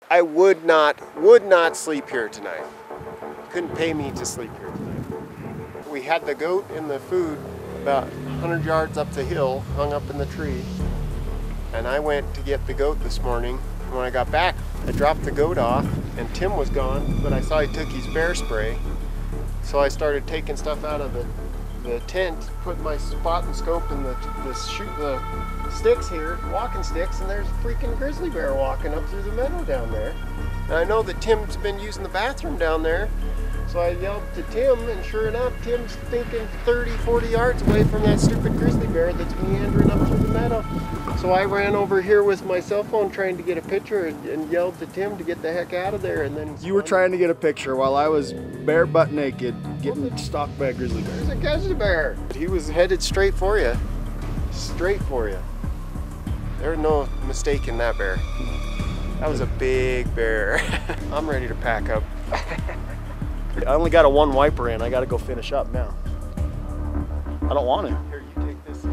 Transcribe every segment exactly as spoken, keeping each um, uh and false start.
I would not, would not sleep here tonight. Couldn't pay me to sleep here tonight. We had the goat and the food about one hundred yards up the hill, hung up in the tree. And I went to get the goat this morning. When I got back, I dropped the goat off and Tim was gone, but I saw he took his bear spray. So I started taking stuff out of the, the tent, put my spot and scope in the, the, shoot, the sticks here, walking sticks, and there's a freaking grizzly bear walking up through the meadow down there. And I know that Tim's been using the bathroom down there, so I yelled to Tim, and sure enough, Tim's thinking thirty, forty yards away from that stupid grizzly bear that's meandering up through the meadow. So I ran over here with my cell phone trying to get a picture and, and yelled to Tim to get the heck out of there. And then you were trying to get a picture while I was bare butt naked getting well, stalked by a grizzly bear. There's a grizzly bear. He was headed straight for you. Straight for you. There's no mistaking that bear. That was a big bear. I'm ready to pack up. I only got a one wiper in. I got to go finish up now. I don't want to. Here, you take this.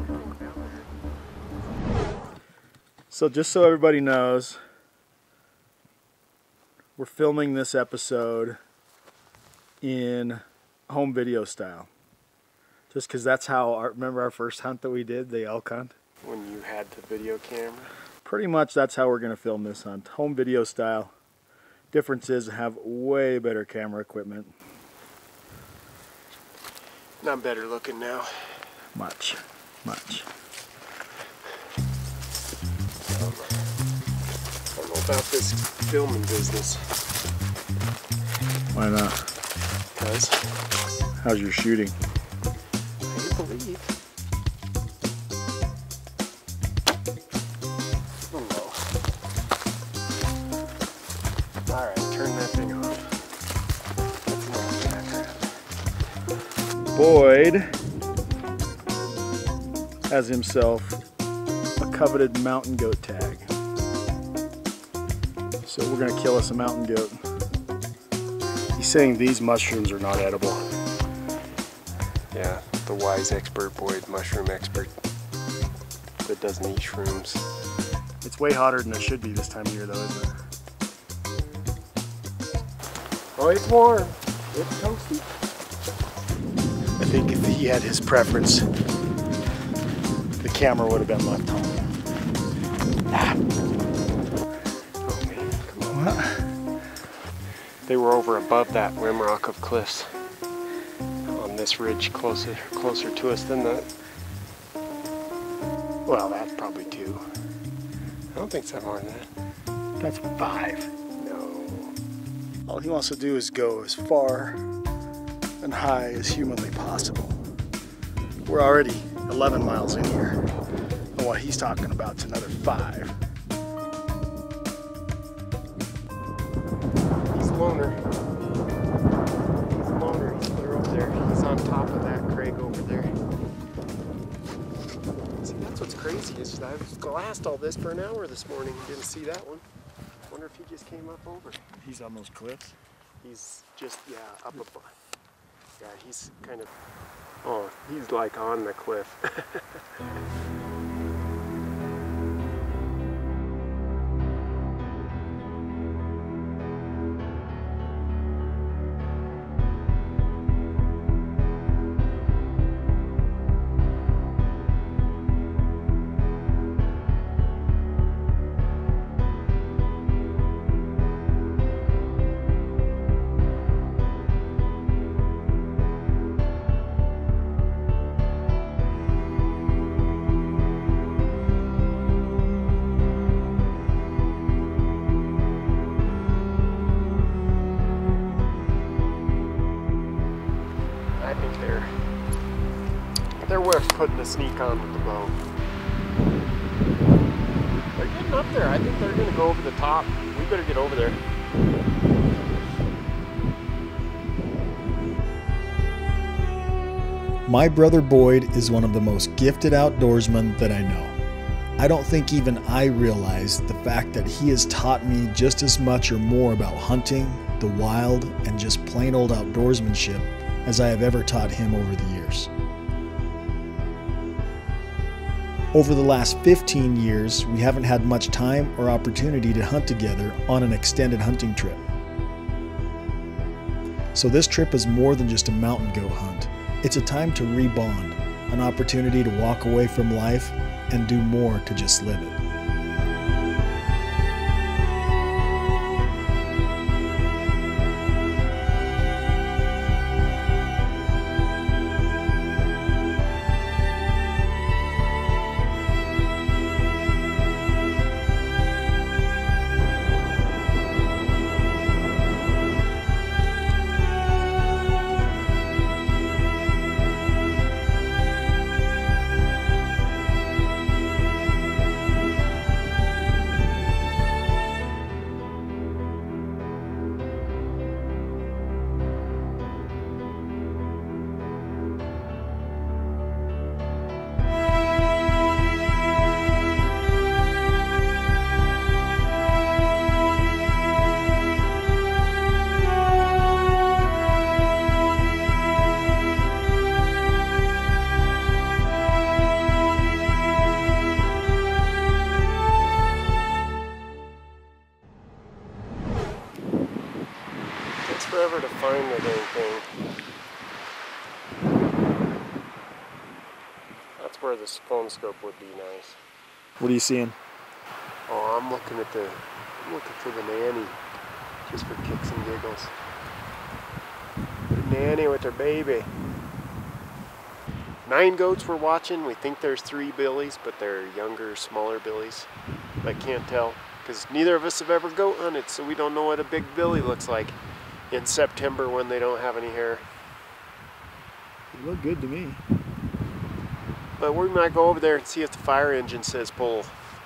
So just so everybody knows, we're filming this episode in home video style. Just because that's how, our, remember our first hunt that we did, the elk hunt? When you had the video camera? Pretty much that's how we're going to film this hunt, home video style. Difference is I have way better camera equipment. And I'm better looking now. Much, much. Um, I don't know about this filming business. Why not? Because? How's your shooting? I believe. Boyd has himself a coveted mountain goat tag. So we're gonna kill us a mountain goat. He's saying these mushrooms are not edible. Yeah, the wise expert Boyd, mushroom expert that doesn't eat shrooms. It's way hotter than it should be this time of year though, isn't it? Oh, it's warm. It's toasty. I think if he had his preference, the camera would have been left home. Ah. Oh man, come on. What? They were over above that rim rock of cliffs on this ridge closer closer to us than that. Well, that's probably two. I don't think it's that more than that. That's five. No. All he wants to do is go as far and high as humanly possible. We're already eleven miles in here, and what he's talking about is another five. He's loner. He's loner. He's clear over there. He's on top of that crag over there. See, that's what's crazy is I've glassed all this for an hour this morning and didn't see that one. Wonder if he just came up over. He's on those cliffs? He's just, yeah, up above. Yeah, he's kind of, oh, he's like on the cliff. They're worth putting a sneak on with the bow. They're getting up there. I think they're going to go over the top. We better get over there. My brother Boyd is one of the most gifted outdoorsmen that I know. I don't think even I realize the fact that he has taught me just as much or more about hunting, the wild, and just plain old outdoorsmanship as I have ever taught him over the years. Over the last fifteen years, we haven't had much time or opportunity to hunt together on an extended hunting trip. So this trip is more than just a mountain goat hunt. It's a time to rebond, an opportunity to walk away from life and do more to just live it. Forever to find the dang thing. That's where this phone scope would be nice. What are you seeing? Oh, I'm looking at the, I'm looking for the nanny, just for kicks and giggles. The nanny with her baby. Nine goats we're watching. We think there's three billies, but they're younger, smaller billies. I can't tell, because neither of us have ever goat hunted, so we don't know what a big billy looks like in September when they don't have any hair. They look good to me. But we might go over there and see if the fire engine says pull.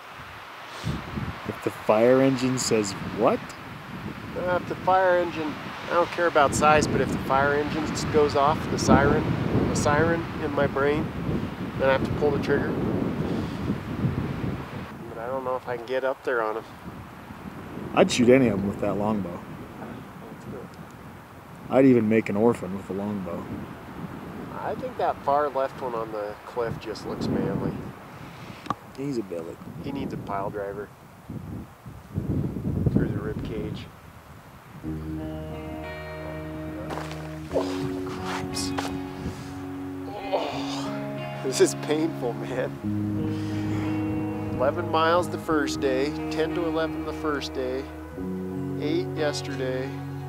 If the fire engine says what? Uh, if the fire engine, I don't care about size, but if the fire engine just goes off, the siren, the siren in my brain, then I have to pull the trigger. But I don't know if I can get up there on them. I'd shoot any of them with that longbow. I'd even make an orphan with a longbow. I think that far left one on the cliff just looks manly. He's a billy. He needs a pile driver through the rib cage. Oh, cripes. Oh, this is painful, man. eleven miles the first day, ten to eleven the first day, eight yesterday.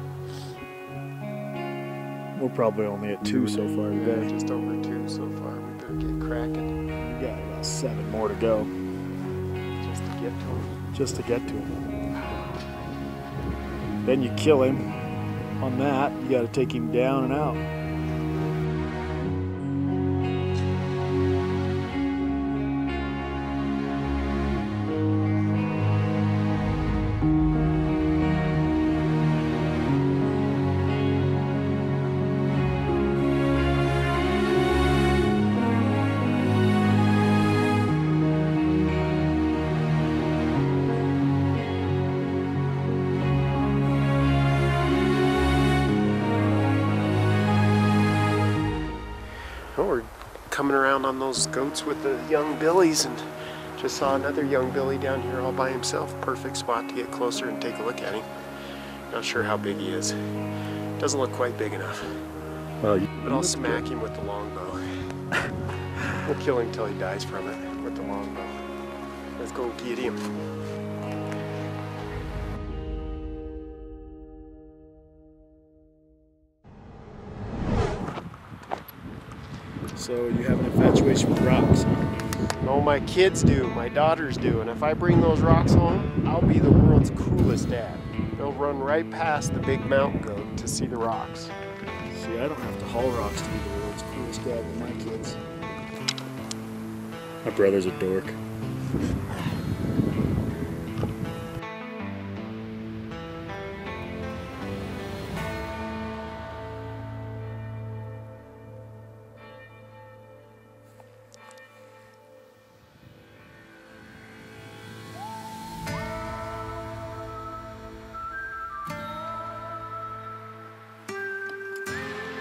We're probably only at two so far Yeah, today. just over two so far. We better get cracking. We got about seven more to go. Just to get to him. Just to get to him. Then you kill him. On that, you got to take him down and out. Oh, we're coming around on those goats with the young billies, and just saw another young billy down here all by himself. Perfect spot to get closer and take a look at him. Not sure how big he is. Doesn't look quite big enough. Well, you But I'll smack him with the longbow. We'll kill him till he dies from it with the longbow. Let's go get him. So you have an infatuation with rocks. No, my kids do, my daughters do, and if I bring those rocks home, I'll be the world's coolest dad. They'll run right past the big mountain goat to see the rocks. See, I don't have to haul rocks to be the world's coolest dad with my kids. My brother's a dork.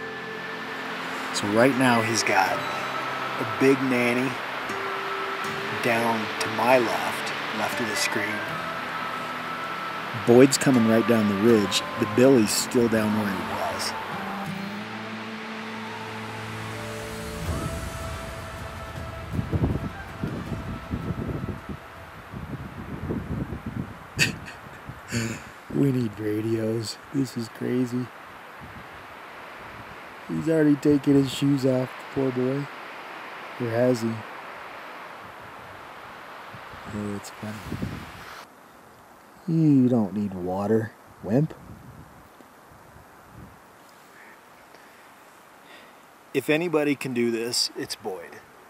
So right now he's got a big nanny down to my left, left of the screen. Boyd's coming right down the ridge, but Billy's still down where he was. We need radios. This is crazy. He's already taken his shoes off, poor boy. Or has he? Oh, it's funny. You don't need water, wimp. If anybody can do this, it's Boyd.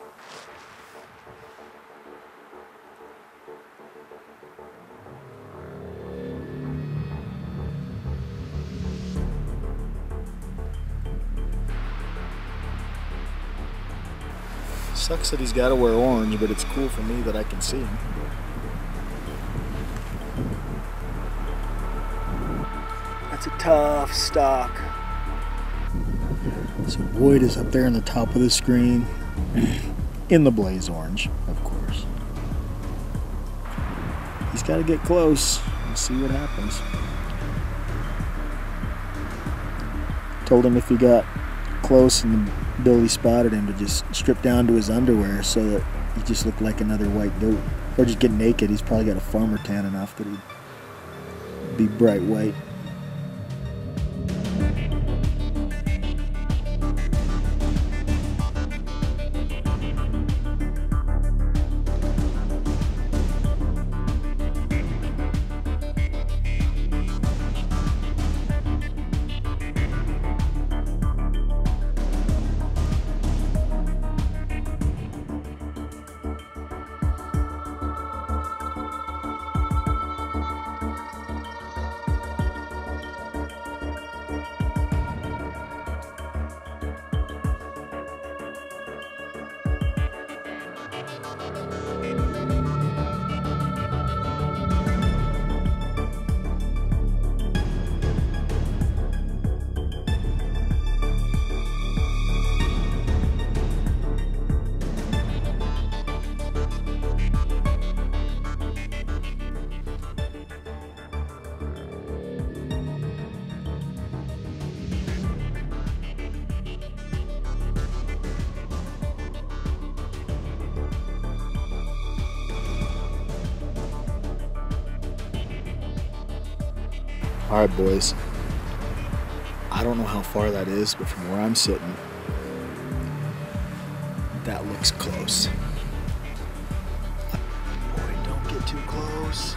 Sucks that he's got to wear orange, but it's cool for me that I can see him. That's a tough stock. So Boyd is up there in the top of the screen, in the blaze orange, of course. He's got to get close and see what happens. Told him if he got close and Billy spotted him to just strip down to his underwear so that he just looked like another white goat. Or just get naked. He's probably got a farmer tan enough that he'd be bright white. All right, boys. I don't know how far that is, but from where I'm sitting, that looks close. Boy, don't get too close.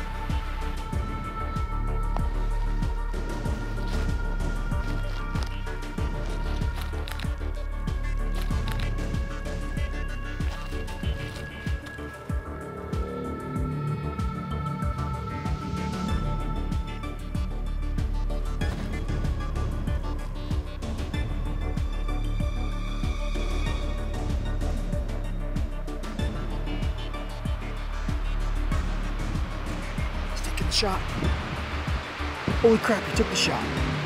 Shot. Holy crap, he took the shot.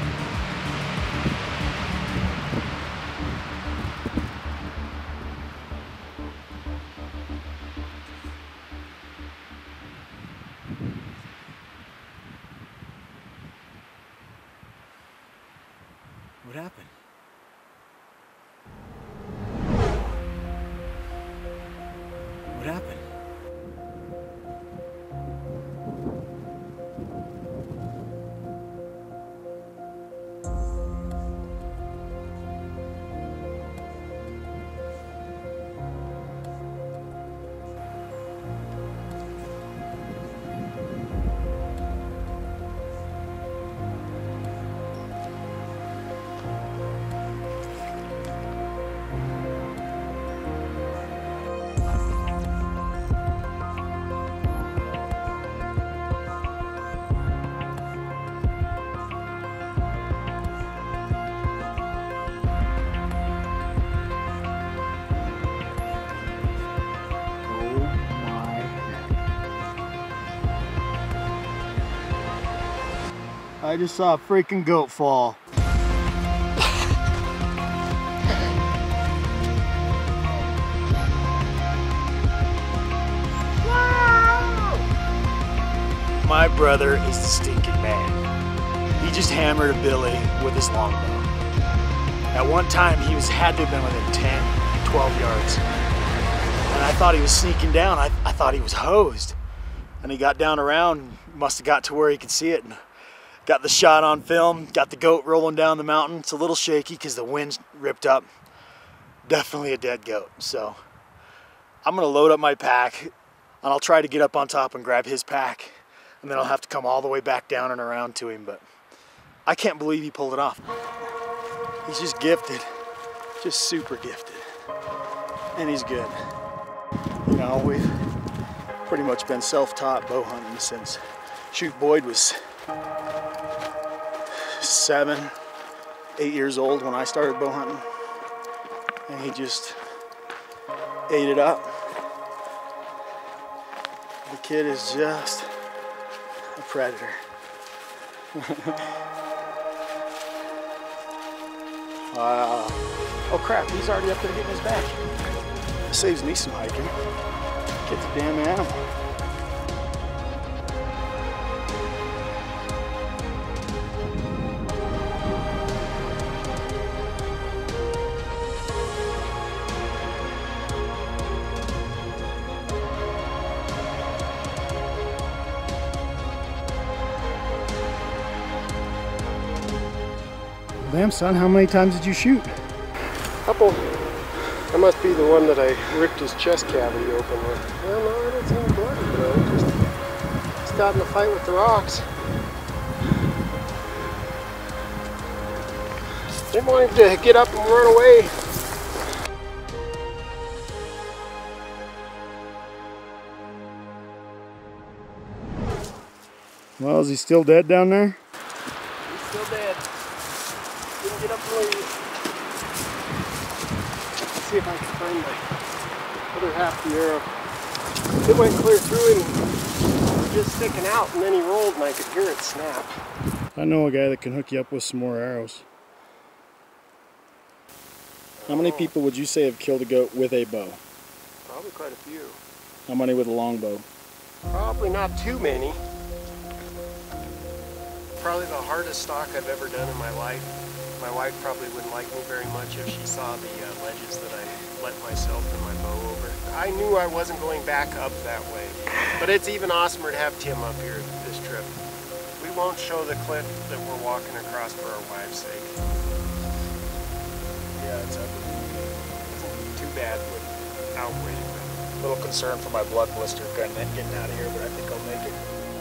What happened? What happened? I just saw a freaking goat fall. My brother is the stinking man. He just hammered a billy with his longbow. At one time, he was had to have been within ten, twelve yards. And I thought he was sneaking down. I, I thought he was hosed. And he got down around, must have got to where he could see it, and got the shot on film, got the goat rolling down the mountain. It's a little shaky because the wind's ripped up. Definitely a dead goat. So I'm gonna load up my pack, and I'll try to get up on top and grab his pack, and then I'll have to come all the way back down and around to him. But I can't believe he pulled it off. He's just gifted, just super gifted, and he's good. You know, we've pretty much been self-taught bow hunting since, shoot, Boyd was seven, eight years old when I started bow hunting, and he just ate it up. The kid is just a predator. Wow. Oh crap, he's already up there getting his back. It saves me some hiking. Get the damn animal. Damn, son, how many times did you shoot? Couple. I must be the one that I ripped his chest cavity open with. Well, no, I don't see any blood, though. Just starting to fight with the rocks. Didn't want him to get up and run away. Well, is he still dead down there? He's still dead. Didn't get up and leave. Let's see if I can find my other half of the arrow. It went clear through him, it was just sticking out, and then he rolled and I could hear it snap. I know a guy that can hook you up with some more arrows. How many people would you say have killed a goat with a bow? Probably quite a few. How many with a longbow? Probably not too many. Probably the hardest stalk I've ever done in my life. My wife probably wouldn't like me very much if she saw the uh, ledges that I let myself and my bow over. I knew I wasn't going back up that way. But it's even awesomer to have Tim up here this trip. We won't show the cliff that we're walking across for our wives' sake. Yeah, it's ugly. It's too bad without weight. A little concerned for my blood blister getting out of here, but I think I'll make it.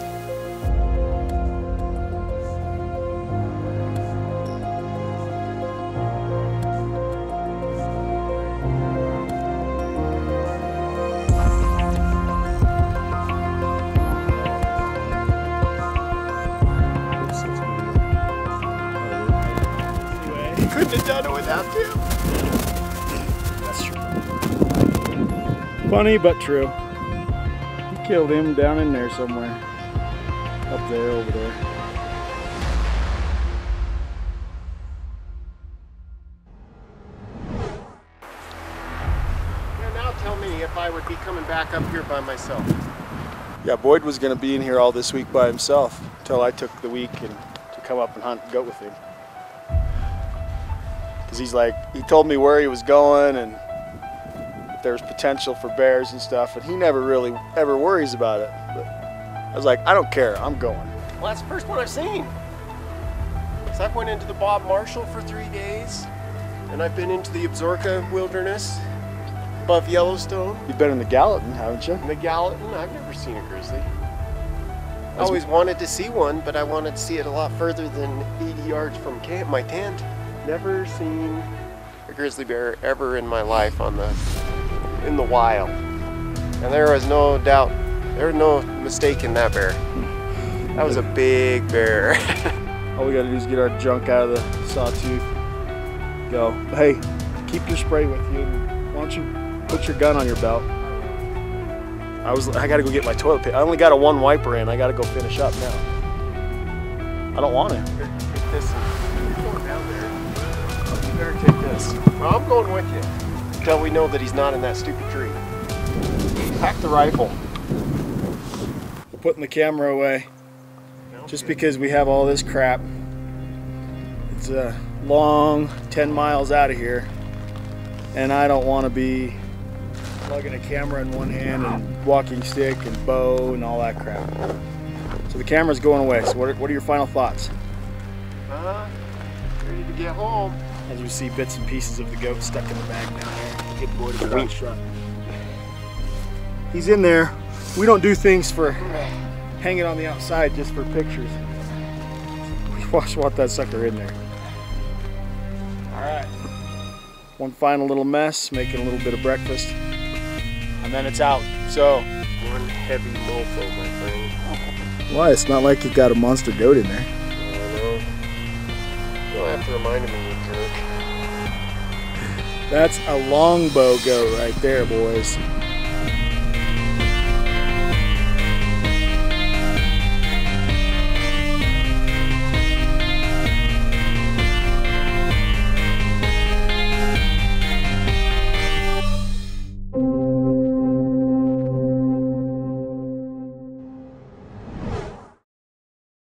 Couldn't have done it without Tim. That's true. Funny but true. He killed him down in there somewhere. Up there, over there. Yeah, now tell me if I would be coming back up here by myself. Yeah, Boyd was going to be in here all this week by himself until I took the week and to come up and hunt goat with him. Because he's like, he told me where he was going and if there was potential for bears and stuff, and he never really ever worries about it. But I was like, I don't care, I'm going. Well, that's the first one I've seen. So I went into the Bob Marshall for three days, and I've been into the Absaroka Wilderness above Yellowstone. You've been in the Gallatin, haven't you? In the Gallatin, I've never seen a grizzly. I always wanted to see one, but I wanted to see it a lot further than eighty yards from camp, my tent. Never seen a grizzly bear ever in my life on the in the wild, and there was no doubt, there was no mistaking that bear. That was a big bear. All we gotta do is get our junk out of the sawtooth. Go. Hey, keep your spray with you. And why don't you put your gun on your belt? I was. I gotta go get my toilet paper. I only got a one wiper in. I gotta go finish up now. I don't want to. Here, take this. You're going down there. You better take this. Well, I'm going with you until we know that he's not in that stupid tree. Pack the rifle. We're putting the camera away. just because we have all this crap. It's a long ten miles out of here, and I don't want to be lugging a camera in one hand and walking stick and bow and all that crap. So the camera's going away. So what are, what are your final thoughts? Uh, ready to get home. As we see bits and pieces of the goat stuck in the bag down there. Good boy to the wing shot. He's in there. We don't do things for hanging on the outside just for pictures. We just want that sucker in there. All right. One final little mess, making a little bit of breakfast, and then it's out. So one heavy mofo, my friend. Why? It's not like you got a monster goat in there. I know. You'll have to remind me, you jerk. That's a longbow goat right there, boys.